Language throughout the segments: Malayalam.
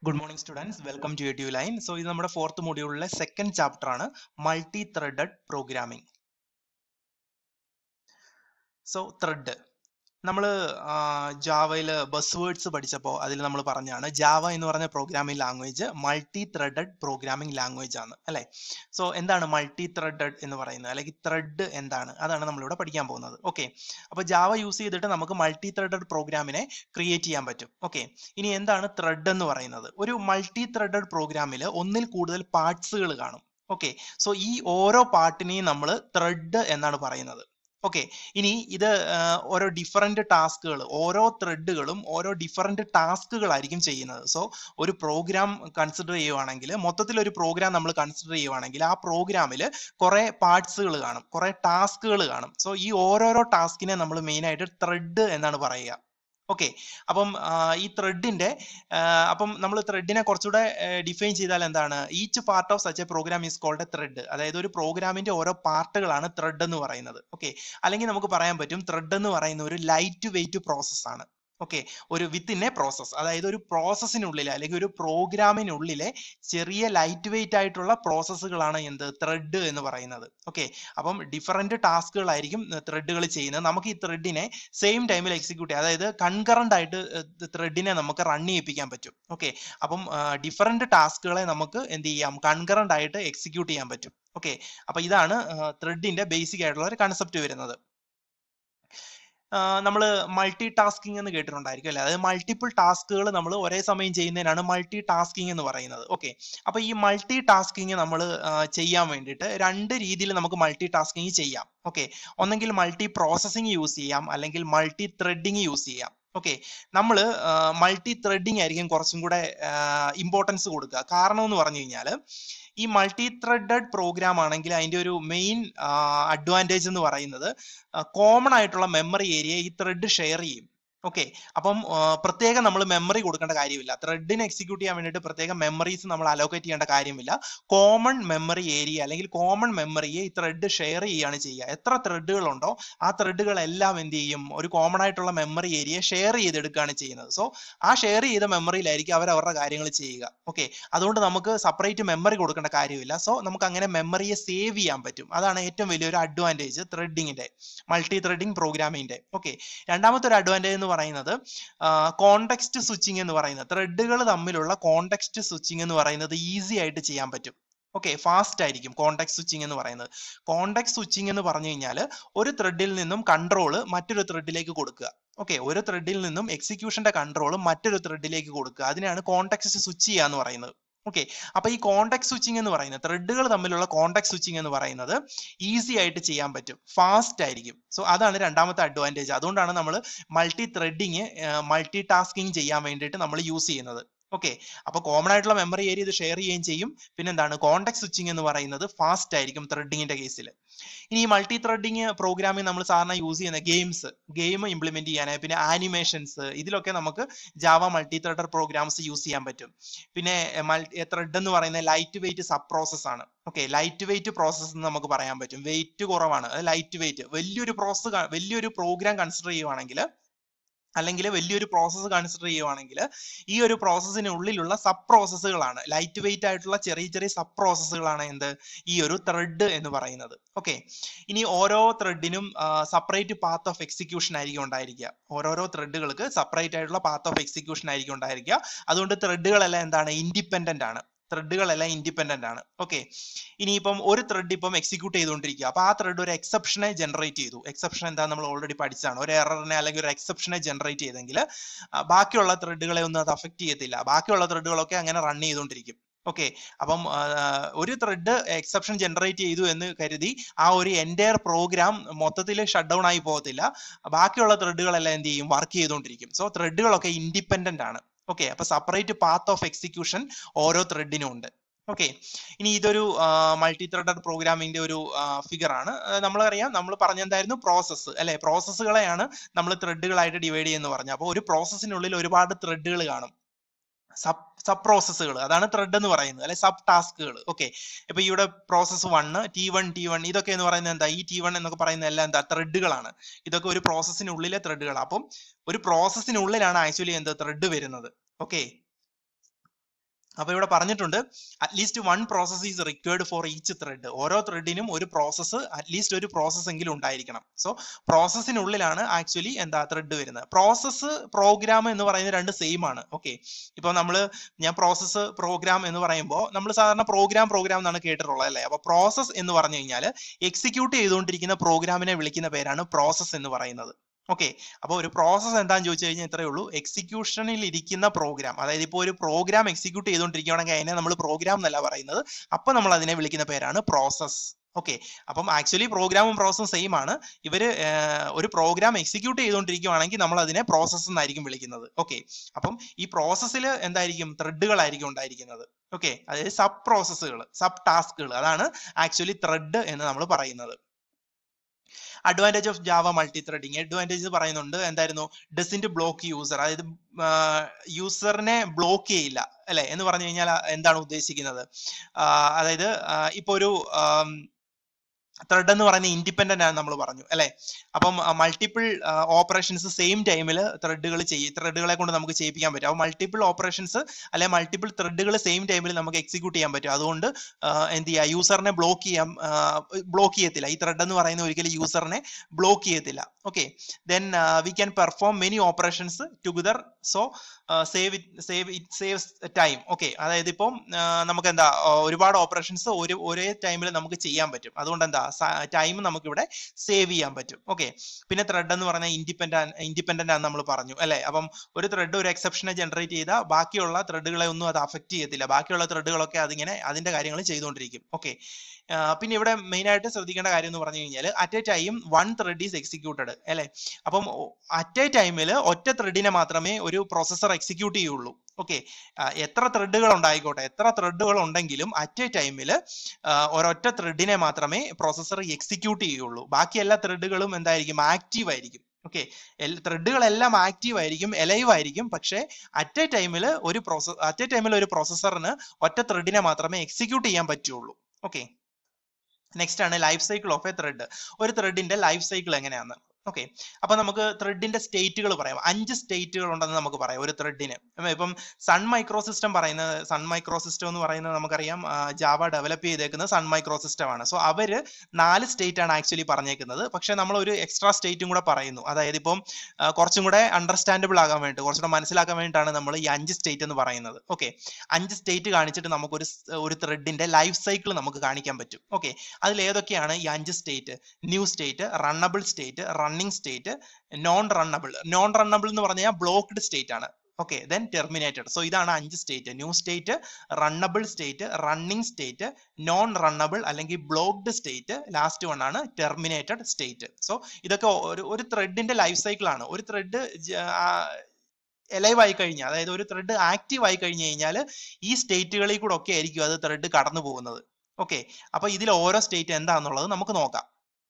Good morning, students. Welcome to EduLine. So, this is our fourth module, second chapter, multi-threaded programming. So, thread. നമ്മൾ ജാവയിൽ ബസ് വേർഡ്സ് പഠിച്ചപ്പോൾ അതിൽ നമ്മൾ പറഞ്ഞാണ് ജാവ എന്ന് പറഞ്ഞ programming language multi threaded programming language ആണ് അല്ലേ. സോ എന്താണ് മൾട്ടി ത്രെഡഡ് എന്ന് പറയുന്നത്, അല്ലെങ്കിൽ ത്രെഡ് എന്താണ്, അതാണ് നമ്മളിവിടെ പഠിക്കാൻ പോകുന്നത്. ഓക്കെ, അപ്പോൾ ജാവ യൂസ് ചെയ്തിട്ട് നമുക്ക് മൾട്ടി ത്രെഡഡ് പ്രോഗ്രാമിനെ ക്രിയേറ്റ് ചെയ്യാൻ പറ്റും. ഓക്കെ, ഇനി എന്താണ് ത്രെഡ് എന്ന് പറയുന്നത്? ഒരു മൾട്ടി ത്രെഡഡ് പ്രോഗ്രാമിൽ ഒന്നിൽ കൂടുതൽ പാർട്സുകൾ കാണും. ഓക്കെ, സോ ഈ ഓരോ പാർട്ടിനെയും നമ്മൾ ത്രെഡ് എന്നാണ് പറയുന്നത്. ഓക്കെ, ഇനി ഇത് ഓരോ ഡിഫറെന്റ് ടാസ്കുകൾ, ഓരോ ത്രെഡുകളും ഓരോ ഡിഫറെന്റ് ടാസ്കുകളായിരിക്കും ചെയ്യുന്നത്. സോ ഒരു പ്രോഗ്രാം കൺസിഡർ ചെയ്യുവാണെങ്കിൽ, മൊത്തത്തിൽ ഒരു പ്രോഗ്രാം നമ്മൾ കൺസിഡർ ചെയ്യുവാണെങ്കിൽ ആ പ്രോഗ്രാമിൽ കുറെ പാർട്സുകൾ കാണും, കുറെ ടാസ്കുകൾ കാണും. സോ ഈ ഓരോരോ ടാസ്കിനെ നമ്മൾ മെയിൻ ആയിട്ട് ത്രെഡ് എന്നാണ് പറയുക. ഓക്കെ, അപ്പം ഈ ത്രെഡിന്റെ അപ്പം നമ്മൾ ത്രെഡിനെ കുറച്ചുകൂടെ ഡിഫൈൻ ചെയ്താൽ എന്താണ്, each part of such a program is called a thread. അതായത് ഒരു പ്രോഗ്രാമിന്റെ ഓരോ പാർട്ടുകളാണ് ത്രെഡ് എന്ന് പറയുന്നത്. ഓക്കെ, അല്ലെങ്കിൽ നമുക്ക് പറയാൻ പറ്റും ത്രെഡ് എന്ന് പറയുന്ന ഒരു ലൈറ്റ് വെയിറ്റ് പ്രോസസ് ആണ്. ഓക്കെ, ഒരു വിത്തിൻ എ പ്രോസസ്, അതായത് ഒരു പ്രോസസ്സിനുള്ളിലെ അല്ലെങ്കിൽ ഒരു പ്രോഗ്രാമിനുള്ളിലെ ചെറിയ ലൈറ്റ് വെയിറ്റ് ആയിട്ടുള്ള പ്രോസസ്സുകളാണ് എന്ത്, ത്രെഡ് എന്ന് പറയുന്നത്. ഓക്കെ, അപ്പം ഡിഫറെന്റ് ടാസ്കുകളായിരിക്കും ത്രെഡുകൾ ചെയ്യുന്നത്. നമുക്ക് ഈ ത്രെഡിനെ സെയിം ടൈമിൽ എക്സിക്യൂട്ട് ചെയ്യാം, അതായത് കൺകറന്റ് ആയിട്ട് ത്രെഡിനെ നമുക്ക് റൺ ചെയ്യിപ്പിക്കാൻ പറ്റും. ഓക്കെ, അപ്പം ഡിഫറെന്റ് ടാസ്കുകളെ നമുക്ക് എന്ത് ചെയ്യാം, കൺകറന്റ് ആയിട്ട് എക്സിക്യൂട്ട് ചെയ്യാൻ പറ്റും. ഓക്കെ, അപ്പൊ ഇതാണ് ത്രെഡിന്റെ ബേസിക് ആയിട്ടുള്ള ഒരു കൺസെപ്റ്റ് വരുന്നത്. നമ്മൾ മൾട്ടി ടാസ്കിങ് എന്ന് കേട്ടിട്ടുണ്ടായിരിക്കും അല്ലെ. അതായത് മൾട്ടിപ്പിൾ ടാസ്കുകൾ നമ്മൾ ഒരേ സമയം ചെയ്യുന്നതിനാണ് മൾട്ടി ടാസ്കിങ് എന്ന് പറയുന്നത്. ഓക്കെ, അപ്പൊ ഈ മൾട്ടി ടാസ്കിങ് നമ്മൾ ചെയ്യാൻ വേണ്ടിയിട്ട് രണ്ട് രീതിയിൽ നമുക്ക് മൾട്ടി ടാസ്കിങ് ചെയ്യാം. ഓക്കെ, ഒന്നെങ്കിൽ മൾട്ടി പ്രോസസ്സിങ് യൂസ് ചെയ്യാം, അല്ലെങ്കിൽ മൾട്ടി ത്രെഡിങ് യൂസ് ചെയ്യാം. ഓക്കെ, നമ്മൾ മൾട്ടി ത്രെഡിങ് ആയിരിക്കും കുറച്ചും കൂടെ ഇമ്പോർട്ടൻസ് കൊടുക്കുക. കാരണം എന്ന് പറഞ്ഞു കഴിഞ്ഞാൽ ഈ മൾട്ടി ത്രെഡഡ് പ്രോഗ്രാം ആണെങ്കിൽ അതിന്റെ ഒരു മെയിൻ അഡ്വാൻറ്റേജ് എന്ന് പറയുന്നത് കോമൺ ആയിട്ടുള്ള മെമ്മറി ഏരിയ ഈ ത്രെഡ് ഷെയർ ചെയ്യും. ഓക്കെ, അപ്പം പ്രത്യേകം നമ്മൾ മെമ്മറി കൊടുക്കേണ്ട കാര്യമില്ല. ത്രെഡിനെ എക്സിക്യൂട്ട് ചെയ്യാൻ വേണ്ടിയിട്ട് പ്രത്യേകം മെമ്മറീസ് നമ്മൾ അലോക്കേറ്റ് ചെയ്യേണ്ട കാര്യമില്ല. കോമൺ മെമ്മറി ഏരിയ അല്ലെങ്കിൽ കോമൺ മെമ്മറിയെ ഈ ത്രെഡ് ഷെയർ ചെയ്യുകയാണ് ചെയ്യുക. എത്ര ത്രെഡുകൾ ഉണ്ടോ ആ ത്രെഡുകളെല്ലാം എന്ത് ചെയ്യും, ഒരു കോമൺ ആയിട്ടുള്ള മെമ്മറി ഏരിയ ഷെയർ ചെയ്തെടുക്കുകയാണ് ചെയ്യുന്നത്. സോ ആ ഷെയർ ചെയ്ത മെമ്മറിയിലായിരിക്കും അവരവരുടെ കാര്യങ്ങൾ ചെയ്യുക. ഓക്കെ, അതുകൊണ്ട് നമുക്ക് സെപ്പറേറ്റ് മെമ്മറി കൊടുക്കേണ്ട കാര്യമില്ല. സോ നമുക്ക് അങ്ങനെ മെമ്മറിയെ സേവ് ചെയ്യാൻ പറ്റും. അതാണ് ഏറ്റവും വലിയൊരു അഡ്വാൻറ്റേജ് ത്രെഡിങ്ങിന്റെ, മൾട്ടി ത്രെഡിങ് പ്രോഗ്രാമിങ്ങിന്റെ. ഓക്കെ, രണ്ടാമത്തെ ഒരു അഡ്വാൻറ്റേജ് എന്ന് പറയുന്നത് കോണ്ടെക്സ്റ്റ് സ്വിച്ചിങ് എന്ന് പറയുന്നത്, ത്രെഡുകൾ തമ്മിലുള്ള കോണ്ടെക്സ്റ്റ് സ്വിച്ചിങ് എന്ന് പറയുന്നത് ഈസി ആയിട്ട് ചെയ്യാൻ പറ്റും. ഓക്കെ, ഫാസ്റ്റ് ആയിരിക്കും കോണ്ടെക്സ്റ്റ് സ്വിച്ചിങ് എന്ന് പറയുന്നത്. കോണ്ടെക്സ്റ്റ് സ്വിച്ചിങ് എന്ന് പറഞ്ഞു കഴിഞ്ഞാൽ ഒരു ത്രെഡിൽ നിന്നും കൺട്രോൾ മറ്റൊരു ത്രെഡിലേക്ക് കൊടുക്കുക. ഓക്കെ, ഒരു ത്രെഡിൽ നിന്നും എക്സിക്യൂഷന്റെ കൺട്രോൾ മറ്റൊരു ത്രെഡിലേക്ക് കൊടുക്കുക. അതിനാണ് കോണ്ടെക്സ്റ്റ് സ്വിച്ച് ചെയ്യുക എന്ന് പറയുന്നത്. ഓക്കെ, അപ്പൊ ഈ കോണ്ടെക്സ്റ്റ് സ്വിച്ചിങ് എന്ന് പറയുന്നത്, ത്രെഡുകൾ തമ്മിലുള്ള കോണ്ടെക്സ്റ്റ് സ്വിച്ചിങ് എന്ന് പറയുന്നത് ഈസി ആയിട്ട് ചെയ്യാൻ പറ്റും, ഫാസ്റ്റ് ആയിരിക്കും. സോ അതാണ് രണ്ടാമത്തെ അഡ്വാൻറ്റേജ്. അതുകൊണ്ടാണ് നമ്മൾ മൾട്ടി ത്രെഡിങ്, മൾട്ടി ടാസ്കിങ് ചെയ്യാൻ വേണ്ടിയിട്ട് നമ്മൾ യൂസ് ചെയ്യുന്നത്. ഓക്കെ, അപ്പൊ കോമൺ ആയിട്ടുള്ള മെമ്മറി ഏരിയ ഇത് ഷെയർ ചെയ്യുകയും ചെയ്യും. പിന്നെ എന്താണ്, കോണ്ടെക്സ്റ്റ് സ്വിച്ചിങ് എന്ന് പറയുന്നത് ഫാസ്റ്റ് ആയിരിക്കും ത്രെഡിങ്ങിന്റെ കേസിൽ. ഇനി ഈ മൾട്ടി ത്രെഡിങ് പ്രോഗ്രാമിംഗ് നമ്മൾ സാധാരണ യൂസ് ചെയ്യുന്ന ഗെയിം ഇംപ്ലിമെന്റ് ചെയ്യാനായി, പിന്നെ ആനിമേഷൻസ്, ഇതിലൊക്കെ നമുക്ക് Java multithreader programs use ചെയ്യാൻ പറ്റും. പിന്നെ ത്രെഡ് എന്ന് പറയുന്നത് ലൈറ്റ് വെയിറ്റ് സബ് പ്രോസസ് ആണ്. ഓക്കെ, ലൈറ്റ് വെയിറ്റ് പ്രോസസ് എന്ന് നമുക്ക് പറയാൻ പറ്റും. വെയിറ്റ് കുറവാണ്, അത് ലൈറ്റ് വെയിറ്റ്. വലിയൊരു പ്രോഗ്രാം കൺസിഡർ ചെയ്യുവാണെങ്കിൽ, അല്ലെങ്കിൽ വലിയൊരു പ്രോസസ്സ് കൺസിഡർ ചെയ്യുവാണെങ്കിൽ ഈ ഒരു പ്രോസസ്സിനുള്ളിലുള്ള സബ് പ്രോസസ്സുകളാണ്, ലൈറ്റ് വെയിറ്റ് ആയിട്ടുള്ള ചെറിയ ചെറിയ സബ് പ്രോസസ്സുകളാണ് എന്ത്, ഈ ഒരു ത്രെഡ് എന്ന് പറയുന്നത്. ഓക്കെ, ഇനി ഓരോ ത്രെഡിനും സെപ്പറേറ്റ് പാത്ത് ഓഫ് എക്സിക്യൂഷൻ ആയിരിക്കും ഉണ്ടായിരിക്കുക. ഓരോരോ ത്രെഡുകൾക്ക് സെപ്പറേറ്റ് ആയിട്ടുള്ള പാത്ത് ഓഫ് എക്സിക്യൂഷൻ ആയിരിക്കും ഉണ്ടായിരിക്കുക. അതുകൊണ്ട് ത്രെഡുകളെല്ലാം എന്താണ്, ഇൻഡിപെൻഡന്റ് ആണ്. ത്രെഡുകളെല്ലാം ഇൻഡിപെൻഡന്റ് ആണ്. ഓക്കെ, ഇനിയിപ്പം ഒരു ത്രെഡ് ഇപ്പം എക്സിക്യൂട്ട് ചെയ്തുകൊണ്ടിരിക്കുക. അപ്പൊ ആ ത്രെഡ് ഒരു എക്സെപ്ഷനെ ജനറേറ്റ് ചെയ്തു. എക്സെപ്ഷൻ എന്താ നമ്മൾ ഓൾറെഡി പഠിച്ചതാണ്. ഒരു എററിനെ അല്ലെങ്കിൽ ഒരു എക്സെപ്ഷനെ ജനറേറ്റ് ചെയ്തെങ്കിൽ ബാക്കിയുള്ള ത്രെഡുകളെ ഒന്നും അത് അഫക്ട് ചെയ്യത്തില്ല. ബാക്കിയുള്ള ത്രെഡുകളൊക്കെ അങ്ങനെ റൺ ചെയ്തുകൊണ്ടിരിക്കും. ഓക്കെ, അപ്പം ഒരു ത്രെഡ് എക്സെപ്ഷൻ ജനറേറ്റ് ചെയ്തു എന്ന് കരുതി ആ ഒരു എൻറ്റയർ പ്രോഗ്രാം മൊത്തത്തിൽ ഷട്ട് ഡൗൺ ആയി പോകത്തില്ല. ബാക്കിയുള്ള ത്രെഡുകളെല്ലാം എന്ത് ചെയ്യും, വർക്ക് ചെയ്തുകൊണ്ടിരിക്കും. സോ ത്രെഡുകളൊക്കെ ഇൻഡിപെൻഡന്റ് ആണ്. ഓക്കെ, അപ്പൊ സെപ്പറേറ്റ് പാത്ത് ഓഫ് എക്സിക്യൂഷൻ ഓരോ ത്രെഡിനും ഉണ്ട്. ഓക്കെ, ഇനി ഇതൊരു മൾട്ടി ത്രെഡഡ് പ്രോഗ്രാമിംഗിന്റെ ഒരു ഫിഗർ ആണ്. നമ്മളറിയാം, നമ്മൾ പറഞ്ഞെന്തായിരുന്നു, പ്രോസസ്സ് അല്ലെ. പ്രോസസ്സുകളെയാണ് നമ്മൾ ത്രെഡുകളായിട്ട് ഡിവൈഡ് ചെയ്യുന്നു പറഞ്ഞു. അപ്പോൾ ഒരു പ്രോസസ്സിനുള്ളിൽ ഒരുപാട് ത്രെഡുകൾ കാണും, സബ് പ്രോസസ്സുകൾ. അതാണ് ത്രെഡ് എന്ന് പറയുന്നത്, അല്ലെ സബ് ടാസ്കുകൾ. ഓക്കെ, ഇപ്പൊ ഇവിടെ പ്രോസസ് 1, T1 ഇതൊക്കെ എന്ന് പറയുന്നത് എന്താ, ഈ T1 എന്നൊക്കെ പറയുന്ന എല്ലാം എന്താ, ത്രെഡുകളാണ്. ഇതൊക്കെ ഒരു പ്രോസസ്സിനുള്ളിലെ ത്രെഡുകൾ. അപ്പം ഒരു പ്രോസസ്സിനുള്ളിലാണ് ആക്ച്വലി എന്ത്, ത്രെഡ് വരുന്നത്. ഓക്കെ, അപ്പൊ ഇവിടെ പറഞ്ഞിട്ടുണ്ട് at least one process is required for each thread. ഓരോ ത്രെഡിനും ഒരു പ്രോസസ്സ്, അറ്റ്ലീസ്റ്റ് ഒരു പ്രോസസ് എങ്കിലും ഉണ്ടായിരിക്കണം. സോ പ്രോസസ്സിനുള്ളിലാണ് ആക്ച്വലി എന്താ ത്രെഡ് വരുന്നത്. പ്രോസസ്സ് പ്രോഗ്രാം എന്ന് പറയുന്നത് രണ്ട് സെയിം ആണ്. ഓക്കെ, ഇപ്പൊ ഞാൻ പ്രോസസ്സ് പ്രോഗ്രാം എന്ന് പറയുമ്പോൾ നമ്മൾ സാധാരണ പ്രോഗ്രാം എന്നാണ് കേട്ടിട്ടുള്ളത് അല്ലേ. അപ്പൊ പ്രോസസ് എന്ന് പറഞ്ഞു കഴിഞ്ഞാൽ എക്സിക്യൂട്ട് ചെയ്തുകൊണ്ടിരിക്കുന്ന പ്രോഗ്രാമിനെ വിളിക്കുന്ന പേരാണ് പ്രോസസ് എന്ന് പറയുന്നത്. ഓക്കെ, അപ്പൊ ഒരു പ്രോസസ് എന്താണെന്ന് ചോദിച്ചു കഴിഞ്ഞാൽ ഇത്രയേ ഉള്ളൂ, എക്സിക്യൂഷനിൽ ഇരിക്കുന്ന പ്രോഗ്രാം. അതായത് ഇപ്പോൾ ഒരു പ്രോഗ്രാം എക്സിക്യൂട്ട് ചെയ്തുകൊണ്ടിരിക്കുകയാണെങ്കിൽ അതിനെ നമ്മൾ പ്രോഗ്രാം എന്നല്ല പറയുന്നത്, അപ്പൊ നമ്മൾ അതിനെ വിളിക്കുന്ന പേരാണ് പ്രോസസ്. ഓക്കെ, അപ്പം ആക്ച്വലി പ്രോഗ്രാമും പ്രോസസ്സും സെയിം ആണ്. ഇവര് ഒരു പ്രോഗ്രാം എക്സിക്യൂട്ട് ചെയ്തുകൊണ്ടിരിക്കുകയാണെങ്കിൽ നമ്മൾ അതിനെ പ്രോസസ് എന്നായിരിക്കും വിളിക്കുന്നത്. ഓക്കെ, അപ്പം ഈ പ്രോസസ്സിൽ എന്തായിരിക്കും, ത്രെഡുകളായിരിക്കും ഉണ്ടായിരിക്കുന്നത്. ഓക്കെ, അതായത് സബ് പ്രോസസ്സുകൾ, സബ് ടാസ്കുകൾ, അതാണ് ആക്ച്വലി ത്രെഡ് എന്ന് നമ്മൾ പറയുന്നത്. Advantage of Java multi threading. Advantage പറയുന്നുണ്ട്, എന്തായിരുന്നു, ഡസന്റ് ബ്ലോക്ക് യൂസർ, അതായത് യൂസറിനെ ബ്ലോക്ക് ചെയ്യില്ല അല്ലെ എന്ന് പറഞ്ഞു കഴിഞ്ഞാൽ എന്താണ് ഉദ്ദേശിക്കുന്നത്, അതായത് ഇപ്പൊ ഒരു ത്രെഡ് എന്ന് പറയുന്നത് ഇൻഡിപെൻഡന്റ് ആണ് നമ്മൾ പറഞ്ഞു അല്ലെ. അപ്പം മൾട്ടിപ്പിൾ ഓപ്പറേഷൻസ് സെയിം ടൈമിൽ ത്രെഡുകളെ കൊണ്ട് നമുക്ക് ചെയ്യിപ്പിക്കാൻ പറ്റും. അപ്പോൾ മൾട്ടിപ്പിൾ ഓപ്പറേഷൻസ് അല്ലെ മൾട്ടിപ്പിൾ ത്രെഡുകൾ സെയിം ടൈമിൽ നമുക്ക് എക്സിക്യൂട്ട് ചെയ്യാൻ പറ്റും. അതുകൊണ്ട് എന്ത് ചെയ്യുക, യൂസറിനെ ബ്ലോക്ക് ചെയ്യത്തില്ല. ഈ ത്രെഡ് എന്ന് പറയുന്ന ഒരിക്കലും യൂസറിനെ ബ്ലോക്ക് ചെയ്യത്തില്ല. Okay, then we can perform many operations together, so saves time. Okay, അതായത് ഇപ്പം നമുക്ക് എന്താ ഒരുപാട് ഓപ്പറേഷൻസ് ഒരേ ടൈമിൽ നമുക്ക് ചെയ്യാൻ പറ്റും. അതുകൊണ്ട് എന്താ ടൈം നമുക്ക് ഇവിടെ സേവ് ചെയ്യാൻ പറ്റും. ഓക്കെ, പിന്നെ ത്രെഡ് എന്ന് പറഞ്ഞാൽ ഇൻഡിപെൻഡന്റ് ആണെന്ന് നമ്മൾ പറഞ്ഞു അല്ലെ. അപ്പം ഒരു ത്രെഡ് ഒരു എക്സെപ്ഷനെ ജനറേറ്റ് ചെയ്താൽ ബാക്കിയുള്ള ത്രെഡുകളെ ഒന്നും അത് അഫക്ട് ചെയ്യത്തില്ല. ബാക്കിയുള്ള ത്രെഡുകളൊക്കെ അതിങ്ങനെ അതിന്റെ കാര്യങ്ങൾ ചെയ്തുകൊണ്ടിരിക്കും. ഓക്കെ, പിന്നെ ഇവിടെ മെയിൻ ആയിട്ട് ശ്രദ്ധിക്കേണ്ട കാര്യം എന്ന് പറഞ്ഞു കഴിഞ്ഞാൽ at a time one thread is executed അല്ലെ. അപ്പം അറ്റ് എ ടൈമിൽ ഒറ്റ ത്രെഡിനെ മാത്രമേ ഒരു പ്രോസസർ എക്സിക്യൂട്ട് ചെയ്യുള്ളൂ. ഓക്കെ, എത്ര ത്രെഡുകൾ ഉണ്ടായിക്കോട്ടെ, എത്ര ത്രെഡുകൾ ഉണ്ടെങ്കിലും അറ്റ് എ ടൈമിൽ ഒരൊറ്റ ത്രെഡിനെ മാത്രമേ പ്രോസസർ എക്സിക്യൂട്ട് ചെയ്യുള്ളൂ. ബാക്കി എല്ലാ ത്രെഡുകളും എന്തായിരിക്കും, ആക്റ്റീവ് ആയിരിക്കും. ഓക്കെ, ത്രെഡുകളെല്ലാം ആക്റ്റീവ് ആയിരിക്കും, എലൈവ് ആയിരിക്കും. പക്ഷേ അറ്റ് എ ടൈമിൽ ഒരു പ്രോസസറിന് ഒറ്റ ത്രെഡിനെ മാത്രമേ എക്സിക്യൂട്ട് ചെയ്യാൻ പറ്റുള്ളൂ. ഓക്കെ, നെക്സ്റ്റ് ആണ് life cycle of a thread. ഒരു ത്രെഡിന്റെ ലൈഫ് സൈക്കിൾ എങ്ങനെയാന്ന്. ഓക്കെ, അപ്പൊ നമുക്ക് ത്രെഡിന്റെ സ്റ്റേറ്റുകൾ പറയാം. 5 സ്റ്റേറ്റുകൾ ഉണ്ടെന്ന് നമുക്ക് പറയാം ഒരു ത്രെഡിന്. ഇപ്പം സൺ മൈക്രോ സിസ്റ്റം എന്ന് പറയുന്നത് നമുക്കറിയാം, ജാവ ഡെവലപ്പ് ചെയ്തേക്കുന്നത് സൺ മൈക്രോ സിസ്റ്റം ആണ്. സോ അവര് 4 സ്റ്റേറ്റ് ആണ് ആക്ച്വലി പറഞ്ഞേക്കുന്നത്. പക്ഷെ നമ്മൾ ഒരു എക്സ്ട്രാ സ്റ്റേറ്റും കൂടെ പറയുന്നു. അതായത് ഇപ്പം കുറച്ചും കൂടെ അണ്ടർസ്റ്റാൻഡബിൾ ആകാൻ വേണ്ടി, കുറച്ചുകൂടെ മനസ്സിലാക്കാൻ വേണ്ടിയിട്ടാണ് നമ്മൾ ഈ 5 സ്റ്റേറ്റ് എന്ന് പറയുന്നത്. ഓക്കെ, 5 സ്റ്റേറ്റ് കാണിച്ചിട്ട് നമുക്ക് ഒരു ത്രെഡിന്റെ ലൈഫ് സൈക്കിൾ നമുക്ക് കാണിക്കാൻ പറ്റും. ഓക്കെ, അതിൽ ഏതൊക്കെയാണ് ഈ 5 state? New state, runnable state, running state, non runnable എന്ന് പറഞ്ഞാൽ ബ്ലോക്ക്ഡ് സ്റ്റേറ്റ് ആണ്. Okay, then terminated. സോ ഇതാണ് 5 state: new state, runnable state, running state, non runnable അല്ലെങ്കിൽ ബ്ലോക്ക്ഡ് സ്റ്റേറ്റ്, ലാസ്റ്റ് വൺ ആണ് ടെർമിനേറ്റഡ് സ്റ്റേറ്റ്. സോ ഇതൊക്കെ ഒരു ത്രെഡിന്റെ ലൈഫ് സൈക്കിൾ ആണ്. ഒരു ത്രെഡ് എലൈവ് ആയി കഴിഞ്ഞാൽ, അതായത് ഒരു ത്രെഡ് ആക്റ്റീവ് ആയി കഴിഞ്ഞു കഴിഞ്ഞാൽ ഈ സ്റ്റേറ്റുകളിൽ കൂടെ ഒക്കെ ആയിരിക്കും അത് ത്രെഡ് കടന്നു പോകുന്നത്. ഓക്കെ, അപ്പൊ ഇതിൽ ഓരോ സ്റ്റേറ്റ് എന്താണെന്നുള്ളത് നമുക്ക് നോക്കാം.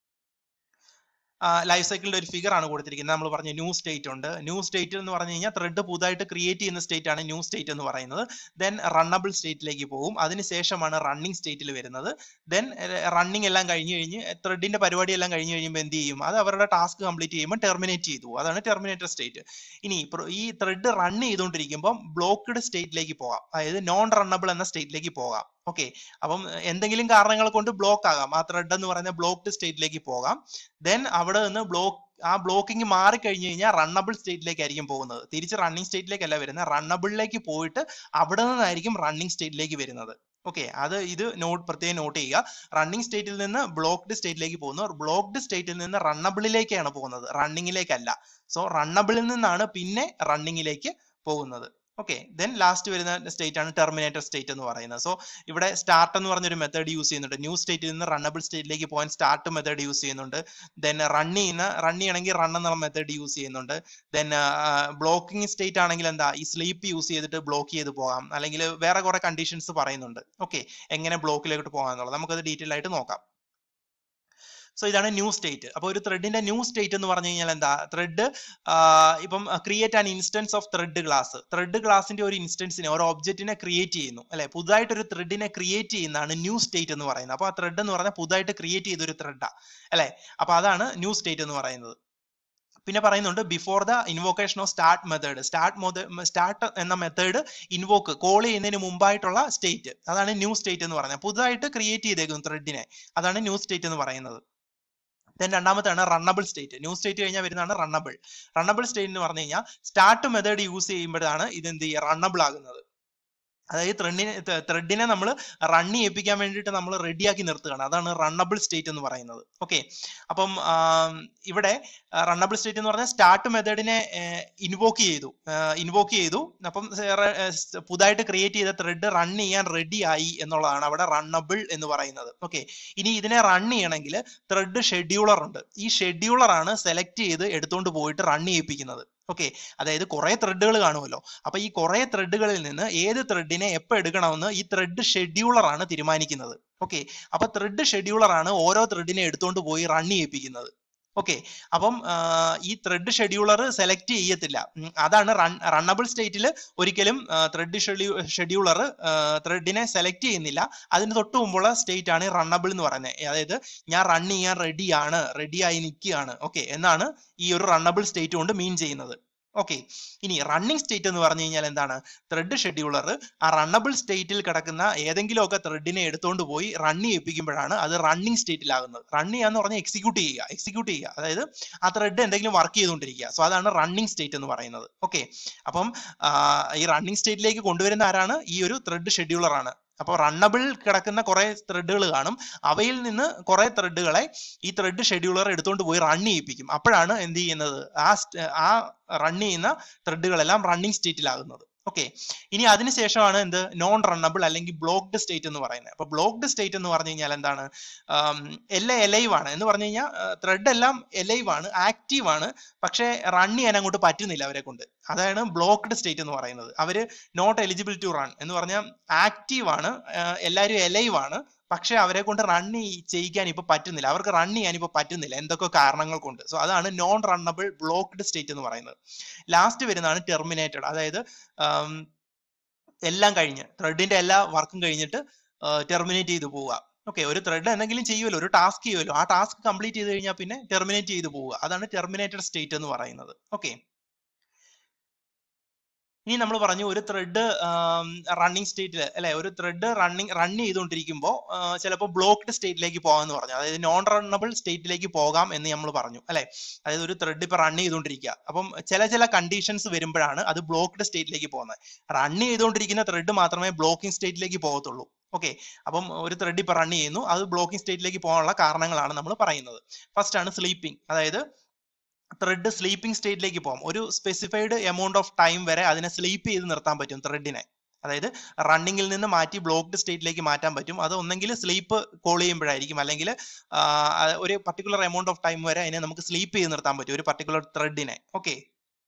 ലൈഫ് സൈക്കിളിന്റെ ഒരു ഫിഗർ ആണ് കൊടുത്തിരിക്കുന്നത്. നമ്മൾ പറഞ്ഞ ന്യൂ സ്റ്റേറ്റ് ഉണ്ട്. ന്യൂ സ്റ്റേറ്റ് എന്ന് പറഞ്ഞു കഴിഞ്ഞാൽ ത്രെഡ് പുതുതായിട്ട് ക്രിയേറ്റ് ചെയ്യുന്ന സ്റ്റേറ്റ് ആണ് ന്യൂ സ്റ്റേറ്റ് എന്ന് പറയുന്നത്. ദെൻ റണ്ണബിൾ സ്റ്റേറ്റിലേക്ക് പോകും. അതിനുശേഷമാണ് റണ്ണിങ് സ്റ്റേറ്റിൽ വരുന്നത്. ദെൻ റണ്ണിങ് എല്ലാം കഴിഞ്ഞ് ത്രെഡിന്റെ പരിപാടി എല്ലാം കഴിഞ്ഞ് കഴിയുമ്പോൾ എന്ത് ചെയ്യും, അത് അവരുടെ ടാസ്ക് കംപ്ലീറ്റ് ചെയ്യുമ്പോൾ ടെർമിനേറ്റ് ചെയ്തു. അതാണ് ടെർമിനേറ്റഡ് സ്റ്റേറ്റ്. ഇനി ഈ ത്രെഡ് റൺ ചെയ്തുകൊണ്ടിരിക്കുമ്പോൾ ബ്ലോക്ക്ഡ് സ്റ്റേറ്റിലേക്ക് പോകാം, അതായത് നോൺ റണ്ണബിൾ എന്ന സ്റ്റേറ്റിലേക്ക് പോകാം. ഓക്കെ, അപ്പം എന്തെങ്കിലും കാരണങ്ങൾ കൊണ്ട് ബ്ലോക്ക് ആകാം, ആ ത്രെഡ് എന്ന് പറയുന്ന ബ്ലോക്ക്ഡ് സ്റ്റേറ്റിലേക്ക് പോകാം. ദെൻ അവിടെ നിന്ന് ബ്ലോക്കിംഗ് മാറി കഴിഞ്ഞു കഴിഞ്ഞാൽ റണ്ണബിൾ സ്റ്റേറ്റിലേക്ക് ആയിരിക്കും പോകുന്നത്. തിരിച്ച് റണ്ണിങ് സ്റ്റേറ്റിലേക്കല്ല വരുന്നത്, റണ്ണബിളിലേക്ക് പോയിട്ട് അവിടെ നിന്നായിരിക്കും റണ്ണിങ് സ്റ്റേറ്റിലേക്ക് വരുന്നത്. ഓക്കെ, ഇത് പ്രത്യേകം നോട്ട് ചെയ്യുക. റണ്ണിങ് സ്റ്റേറ്റിൽ നിന്ന് ബ്ലോക്ക്ഡ് സ്റ്റേറ്റിലേക്ക് പോകുന്നു, ബ്ലോക്ക്ഡ് സ്റ്റേറ്റിൽ നിന്ന് റണ്ണബിളിലേക്കാണ് പോകുന്നത്, റണ്ണിങ്ങിലേക്കല്ല. സോ റണ്ണബിളിൽ നിന്നാണ് പിന്നെ റണ്ണിങ്ങിലേക്ക് പോകുന്നത്. ഓക്കെ, ദെൻ ലാസ്റ്റ് വരുന്ന സ്റ്റേറ്റ് ആണ് ടെർമിനേറ്റഡ് സ്റ്റേറ്റ് എന്ന് പറയുന്നത്. സോ ഇവിടെ സ്റ്റാർട്ട് എന്ന് പറഞ്ഞൊരു മെത്തേഡ് യൂസ് ചെയ്യുന്നുണ്ട്. ന്യൂ സ്റ്റേറ്റിൽ നിന്ന് റണ്ണബിൾ സ്റ്റേറ്റിലേക്ക് പോകാൻ സ്റ്റാർട്ട് മെത്തേഡ് യൂസ് ചെയ്യുന്നുണ്ട്. ദെൻ റൺ ചെയ്യണമെങ്കിൽ റൺ എന്നുള്ള മെത്തേഡ് യൂസ് ചെയ്യുന്നുണ്ട്. ദെൻ ബ്ലോക്കിംഗ് സ്റ്റേറ്റ് ആണെങ്കിൽ എന്താ, ഈ സ്ലീപ്പ് യൂസ് ചെയ്തിട്ട് ബ്ലോക്ക് ചെയ്ത് പോകാം, അല്ലെങ്കിൽ വേറെ കുറെ കണ്ടീഷൻസ് പറയുന്നുണ്ട്. ഓക്കെ, എങ്ങനെ ബ്ലോക്കിലേക്ക് പോകാന്നുള്ളത് നമുക്കത് ഡീറ്റെയിൽ ആയിട്ട് നോക്കാം. സോ ഇതാണ് ന്യൂ സ്റ്റേറ്റ്. അപ്പൊ ഒരു ത്രെഡിന്റെ ന്യൂ സ്റ്റേറ്റ് എന്ന് പറഞ്ഞു കഴിഞ്ഞാൽ എന്താ, ത്രെഡ് ഇപ്പം create an instance of thread ക്ലാസിന്റെ ഒരു ഇൻസ്റ്റൻസിനെ, ഒരു ഒബ്ജക്റ്റിനെ ക്രിയേറ്റ് ചെയ്യുന്നു അല്ലെ. പുതുതായിട്ട് ഒരു ത്രെഡിനെ ക്രിയേറ്റ് ചെയ്യുന്നതാണ് ന്യൂ സ്റ്റേറ്റ് എന്ന് പറയുന്നത്. അപ്പൊ ആ ത്രെഡ് എന്ന് പറഞ്ഞാൽ പുതുതായിട്ട് ക്രിയേറ്റ് ചെയ്ത ഒരു ത്രെഡാ അല്ലെ. അപ്പൊ അതാണ് ന്യൂ സ്റ്റേറ്റ് എന്ന് പറയുന്നത്. പിന്നെ പറയുന്നുണ്ട് before the invocation of start എന്ന മെത്തേഡ് കോൾ ചെയ്യുന്നതിന് മുമ്പായിട്ടുള്ള സ്റ്റേറ്റ്, അതാണ് ന്യൂ സ്റ്റേറ്റ് എന്ന് പറയുന്നത്. പുതുതായിട്ട് ക്രിയേറ്റ് ചെയ്തേക്കും ത്രെഡിനെ, അതാണ് ന്യൂ സ്റ്റേറ്റ് എന്ന് പറയുന്നത്. ദെൻ രണ്ടാമത്താണ് റണ്ണബിൾ സ്റ്റേറ്റ്. ന്യൂ സ്റ്റേറ്റ് കഴിഞ്ഞാൽ വരുന്നതാണ് റണ്ണബിൾ സ്റ്റേറ്റ് എന്ന് പറഞ്ഞു കഴിഞ്ഞാൽ സ്റ്റാർട്ട് മെത്തേഡ് യൂസ് ചെയ്യുമ്പോഴാണ് ഇത് എന്ത് ചെയ്യുക, റണ്ണബിൾ ആകുന്നത്. അതായത് ത്രെഡിനെ നമ്മൾ റൺ ചെയ്യിപ്പിക്കാൻ വേണ്ടിയിട്ട് നമ്മൾ റെഡിയാക്കി നിർത്തുകയാണ്, അതാണ് റണ്ണബിൾ സ്റ്റേറ്റ് എന്ന് പറയുന്നത്. ഓക്കെ, അപ്പം ഇവിടെ റണ്ണബിൾ സ്റ്റേറ്റ് എന്ന് പറഞ്ഞാൽ സ്റ്റാർട്ട് മെത്തേഡിനെ ഇൻവോക്ക് ചെയ്തു, അപ്പം പുതുതായിട്ട് ക്രിയേറ്റ് ചെയ്ത ത്രെഡ് റൺ ചെയ്യാൻ റെഡി ആയി എന്നുള്ളതാണ് അവിടെ റണ്ണബിൾ എന്ന് പറയുന്നത്. ഓക്കെ, ഇനി ഇതിനെ റൺ ചെയ്യണമെങ്കിൽ ത്രെഡ് ഷെഡ്യൂളർ ഉണ്ട്. ഈ ഷെഡ്യൂളറാണ് സെലക്ട് ചെയ്ത് എടുത്തുകൊണ്ട് പോയിട്ട് റൺ ചെയ്യിപ്പിക്കുന്നത്. ഓക്കെ, അതായത് കുറെ ത്രെഡുകൾ കാണുമല്ലോ, അപ്പൊ ഈ കുറെ ത്രെഡുകളിൽ നിന്ന് ഏത് ത്രെഡിനെ എപ്പോൾ എടുക്കണമെന്ന് ഈ ത്രെഡ് ഷെഡ്യൂളർ ആണ് തീരുമാനിക്കുന്നത്. ഓക്കെ, അപ്പൊ ത്രെഡ് ഷെഡ്യൂളർ ആണ് ഓരോ ത്രെഡിനെ എടുത്തുകൊണ്ട് പോയി റൺ ചെയ്യിപ്പിക്കുന്നത്. ഓക്കെ, അപ്പം ഈ ത്രെഡ് ഷെഡ്യൂളർ സെലക്ട് ചെയ്യത്തില്ല. അതാണ് റണ്ണബിൾ സ്റ്റേറ്റിൽ ഒരിക്കലും ത്രെഡ് ഷെഡ്യൂളർ ത്രെഡിനെ സെലക്ട് ചെയ്യുന്നില്ല. അതിന് തൊട്ട് മുമ്പുള്ള സ്റ്റേറ്റ് ആണ് റണ്ണബിൾ എന്ന് പറയുന്നത്. അതായത് ഞാൻ റൺ ചെയ്യാൻ റെഡിയായി നിൽക്കുകയാണ്, ഓക്കെ, എന്നാണ് ഈ ഒരു റണ്ണബിൾ സ്റ്റേറ്റ് കൊണ്ട് മീൻ ചെയ്യുന്നത്. ഓക്കെ, ഇനി റണ്ണിങ് സ്റ്റേറ്റ് എന്ന് പറഞ്ഞു കഴിഞ്ഞാൽ എന്താണ്, ത്രെഡ് ഷെഡ്യൂളർ ആ റണ്ണബിൾ സ്റ്റേറ്റിൽ കിടക്കുന്ന ഏതെങ്കിലുമൊക്കെ ത്രെഡിനെ എടുത്തുകൊണ്ട് പോയി റൺ ചെയ്യിപ്പിക്കുമ്പോഴാണ് അത് റണ്ണിങ് സ്റ്റേറ്റിലാകുന്നത്. റൺ ചെയ്യാന്ന് പറഞ്ഞാൽ എക്സിക്യൂട്ട് ചെയ്യുക, അതായത് ആ ത്രെഡ് എന്തെങ്കിലും വർക്ക് ചെയ്തുകൊണ്ടിരിക്കുക. സോ അതാണ് റണ്ണിങ് സ്റ്റേറ്റ് എന്ന് പറയുന്നത്. ഓക്കെ, അപ്പം ഈ റണ്ണിങ് സ്റ്റേറ്റിലേക്ക് കൊണ്ടുവരുന്ന ആരാണ്, ഈ ഒരു ത്രെഡ് ഷെഡ്യൂളർ ആണ്. അപ്പോൾ റണ്ണബിൾ കിടക്കുന്ന കുറെ ത്രെഡുകൾ കാണും, അവയിൽ നിന്ന് കുറെ ത്രെഡുകളെ ഈ ത്രെഡ് ഷെഡ്യൂളർ എടുത്തുകൊണ്ട് പോയി റൺ ചെയ്യിപ്പിക്കും. അപ്പോഴാണ് എന്ത് ചെയ്യുന്നത്, ആ റൺ ചെയ്യുന്ന ത്രെഡുകളെല്ലാം റണ്ണിങ് സ്റ്റേറ്റിലാകുന്നത്. ഓക്കെ, ഇനി അതിനുശേഷമാണ് എന്ത്, നോൺ റണ്ണബിൾ അല്ലെങ്കിൽ ബ്ലോക്ക്ഡ് സ്റ്റേറ്റ് എന്ന് പറയുന്നത്. അപ്പൊ ബ്ലോക്ക്ഡ് സ്റ്റേറ്റ് എന്ന് പറഞ്ഞു കഴിഞ്ഞാൽ എന്താണ്, എല്ലാം എലൈവ് ആണ് എന്ന് പറഞ്ഞു കഴിഞ്ഞാൽ ത്രെഡ് എല്ലാം എലൈവ് ആണ്, ആക്റ്റീവ് ആണ്, പക്ഷെ റൺ ചെയ്യാൻ അങ്ങോട്ട് പറ്റുന്നില്ല അവരെ കൊണ്ട്. അതാണ് ബ്ലോക്ക്ഡ് സ്റ്റേറ്റ് എന്ന് പറയുന്നത്. അവര് നോട്ട് എലിജിബിൾ ടു റൺ എന്ന് പറഞ്ഞാൽ ആക്റ്റീവ് ആണ്, എല്ലാവരും എലൈവ് ആണ്, പക്ഷെ അവരെ കൊണ്ട് റൺ ചെയ്യിക്കാൻ ഇപ്പൊ പറ്റുന്നില്ല, അവർക്ക് റൺ ചെയ്യാൻ ഇപ്പൊ പറ്റുന്നില്ല എന്തൊക്കെ കാരണങ്ങൾ കൊണ്ട്. സോ അതാണ് നോൺ റണ്ണബിൾ ബ്ലോക്ക്ഡ് സ്റ്റേറ്റ് എന്ന് പറയുന്നത്. ലാസ്റ്റ് വരുന്നതാണ് ടെർമിനേറ്റഡ്. അതായത് എല്ലാം കഴിഞ്ഞ് ത്രെഡിന്റെ എല്ലാ വർക്കും കഴിഞ്ഞിട്ട് ടെർമിനേറ്റ് ചെയ്ത് പോവുക. ഓക്കെ, ഒരു ത്രെഡ് എന്തെങ്കിലും ചെയ്യുമല്ലോ, ഒരു ടാസ്ക് ചെയ്യുമല്ലോ, ആ ടാസ്ക് കംപ്ലീറ്റ് ചെയ്ത് കഴിഞ്ഞാൽ പിന്നെ ടെർമിനേറ്റ് ചെയ്ത് പോവുക, അതാണ് ടെർമിനേറ്റഡ് സ്റ്റേറ്റ് എന്ന് പറയുന്നത്. ഓക്കെ, ഇനി നമ്മൾ പറഞ്ഞു ഒരു ത്രെഡ് റണ്ണിങ് സ്റ്റേറ്റിൽ അല്ലെ, ഒരു ത്രെഡ് റൺ ചെയ്തുകൊണ്ടിരിക്കുമ്പോൾ ചിലപ്പോൾ ബ്ലോക്ക്ഡ് സ്റ്റേറ്റിലേക്ക് പോകാമെന്ന് പറഞ്ഞു. അതായത് നോൺ റണ്ണബിൾ സ്റ്റേറ്റിലേക്ക് പോകാം എന്ന് നമ്മൾ പറഞ്ഞു അല്ലെ. അതായത് ഒരു ത്രെഡ് ഇപ്പൊ റൺ ചെയ്തുകൊണ്ടിരിക്കുക, അപ്പം ചില കണ്ടീഷൻസ് വരുമ്പോഴാണ് അത് ബ്ലോക്ക്ഡ് സ്റ്റേറ്റിലേക്ക് പോകുന്നത്. റൺ ചെയ്തുകൊണ്ടിരിക്കുന്ന ത്രെഡ് മാത്രമേ ബ്ലോക്കിംഗ് സ്റ്റേറ്റിലേക്ക് പോകത്തുള്ളൂ. ഓക്കെ, അപ്പം ഒരു ത്രെഡ് ഇപ്പൊ റൺ ചെയ്യുന്നു, അത് ബ്ലോക്കിംഗ് സ്റ്റേറ്റിലേക്ക് പോകാനുള്ള കാരണങ്ങളാണ് നമ്മൾ പറയുന്നത്. ഫസ്റ്റ് ആണ് സ്ലീപ്പിംഗ്. അതായത് ത്രെഡ് സ്ലീപ്പിംഗ് സ്റ്റേറ്റിലേക്ക് പോകും. ഒരു സ്പെസിഫൈഡ് എമൗണ്ട് ഓഫ് ടൈം വരെ അതിനെ സ്ലീപ്പ് ചെയ്ത് നിർത്താൻ പറ്റും ത്രെഡിനെ. അതായത് റണ്ണിങ്ങിൽ നിന്ന് മാറ്റി ബ്ലോക്ക്ഡ് സ്റ്റേറ്റിലേക്ക് മാറ്റാൻ പറ്റും. അത് ഒന്നെങ്കിൽ സ്ലീപ്പ് കോൾ ചെയ്യുമ്പോഴായിരിക്കും, അല്ലെങ്കിൽ ഒരു പർട്ടിക്കുലർ എമൗണ്ട് ഓഫ് ടൈം വരെ അതിനെ നമുക്ക് സ്ലീപ്പ് ചെയ്ത് നിർത്താൻ പറ്റും ഒരു പർട്ടിക്കുലർ ത്രെഡിനെ. ഓക്കെ,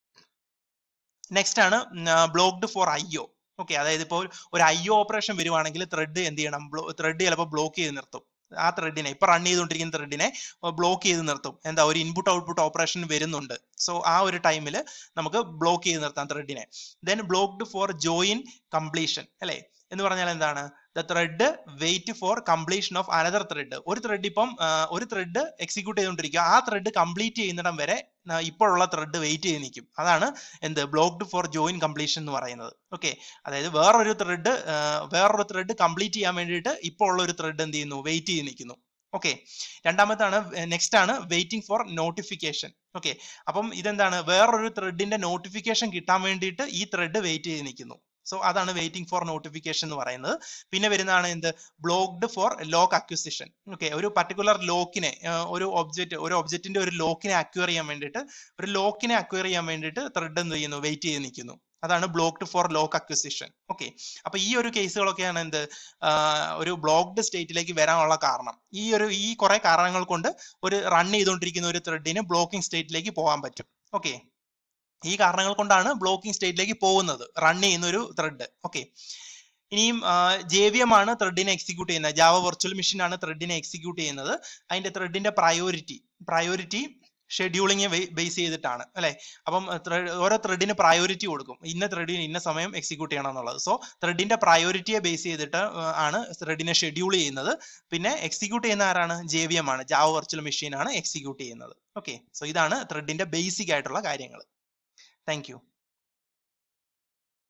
നെക്സ്റ്റ് ആണ് ബ്ലോക്ക്ഡ് ഫോർ IO. ഓക്കെ, അതായത് ഇപ്പോൾ ഒരു IO ഓപ്പറേഷൻ വരുവാണെങ്കിൽ ത്രെഡ് എന്ത് ചെയ്യണം, ത്രെഡ് ചിലപ്പോൾ ബ്ലോക്ക് ചെയ്ത് നിർത്തും. ആ ത്രെഡിനെ ഇപ്പൊ റൺ ചെയ്തുകൊണ്ടിരിക്കുന്ന ത്രെഡിനെ ബ്ലോക്ക് ചെയ്ത് നിർത്തും. എന്താ, ഒരു ഇൻപുട്ട് ഔട്ട്പുട്ട് ഓപ്പറേഷൻ വരുന്നുണ്ട്. സോ ആ ഒരു ടൈമിൽ നമുക്ക് ബ്ലോക്ക് ചെയ്ത് നിർത്താം ത്രെഡിനെ. Then blocked for join completion അല്ലെ, എന്ന് പറഞ്ഞാൽ എന്താണ്, the thread wait for completion of another thread. ഒരു ത്രെഡ് ഇപ്പം ഒരു ത്രെഡ് എക്സിക്യൂട്ട് ചെയ്തുകൊണ്ടിരിക്കുക, ആ ത്രെഡ് കംപ്ലീറ്റ് ചെയ്യുന്നിടം വരെ ഇപ്പോഴുള്ള ത്രെഡ് വെയിറ്റ് ചെയ്ത് നിൽക്കും. അതാണ് എന്ത്, ബ്ലോക്ക്ഡ് ഫോർ ജോയിൻ കംപ്ലീഷൻ എന്ന് പറയുന്നത്. ഓക്കെ, അതായത് വേറൊരു ത്രെഡ് കംപ്ലീറ്റ് ചെയ്യാൻ വേണ്ടിയിട്ട് ഇപ്പോൾ ഉള്ള ഒരു ത്രെഡ് എന്ത് ചെയ്യുന്നു, വെയിറ്റ് ചെയ്ത് നിൽക്കുന്നു. ഓക്കെ, രണ്ടാമത്താണ് നെക്സ്റ്റ് ആണ് വെയിറ്റിംഗ് ഫോർ നോട്ടിഫിക്കേഷൻ. ഓക്കെ, അപ്പം ഇതെന്താണ്, വേറൊരു ത്രെഡിന്റെ നോട്ടിഫിക്കേഷൻ കിട്ടാൻ വേണ്ടിയിട്ട് ഈ ത്രെഡ് വെയിറ്റ് ചെയ്ത് നിൽക്കുന്നു. സോ അതാണ് വെയിറ്റിംഗ് ഫോർ നോട്ടിഫിക്കേഷൻ എന്ന് പറയുന്നത്. പിന്നെ വരുന്നതാണ് എന്ത്, blocked for lock acquisition. Okay, ഒരു പർട്ടിക്കുലർ ലോക്കിനെ, ഒരു ഒബ്ജക്റ്റിന്റെ ഒരു ലോക്കിനെ അക്വയർ ചെയ്യാൻ വേണ്ടിയിട്ട് ത്രെഡ് എന്ത് ചെയ്യുന്നു, വെയിറ്റ് ചെയ്ത് നിൽക്കുന്നു. അതാണ് blocked for lock acquisition. Okay, അപ്പൊ ഈ ഒരു കേസുകളൊക്കെയാണ് എന്ത്, ഒരു ബ്ലോക്ക്ഡ് സ്റ്റേറ്റിലേക്ക് വരാനുള്ള കാരണം. ഈ കുറെ കാരണങ്ങൾ കൊണ്ട് ഒരു റൺ ചെയ്തുകൊണ്ടിരിക്കുന്ന ഒരു ത്രെഡിന് ബ്ലോക്കിംഗ് സ്റ്റേറ്റിലേക്ക് പോകാൻ പറ്റും. ഓക്കെ, ഈ കാരണങ്ങൾ കൊണ്ടാണ് ബ്ലോക്കിംഗ് സ്റ്റേറ്റിലേക്ക് പോകുന്നത് റൺ ചെയ്യുന്ന ഒരു ത്രെഡ്. ഓക്കെ, ഇനിയും JVM ആണ് ത്രെഡിനെ എക്സിക്യൂട്ട് ചെയ്യുന്നത്. ജാവ വെർച്വൽ മെഷീൻ ആണ് ത്രെഡിനെ എക്സിക്യൂട്ട് ചെയ്യുന്നത്. അതിന്റെ ത്രെഡിന്റെ പ്രയോറിറ്റി ഷെഡ്യൂളിംഗ് ബേസ് ചെയ്തിട്ടാണ് അല്ലെ. അപ്പം ഓരോ ത്രെഡിന് പ്രയോറിറ്റി കൊടുക്കും, ഇന്ന ത്രെഡിന് ഇന്ന സമയം എക്സിക്യൂട്ട് ചെയ്യണം എന്നുള്ളത്. സോ ത്രെഡിന്റെ പ്രയോറിറ്റിയെ ബേസ് ചെയ്തിട്ട് ആണ് ത്രെഡിനെ ഷെഡ്യൂൾ ചെയ്യുന്നത്. പിന്നെ എക്സിക്യൂട്ട് ചെയ്യുന്ന ആരാണ്? JVM ആണ്, ജാവ വെർച്വൽ മെഷീൻ ആണ് എക്സിക്യൂട്ട് ചെയ്യുന്നത്. ഓക്കെ, സോ ഇതാണ് ത്രെഡിന്റെ ബേസിക് ആയിട്ടുള്ള കാര്യങ്ങൾ. Thank U.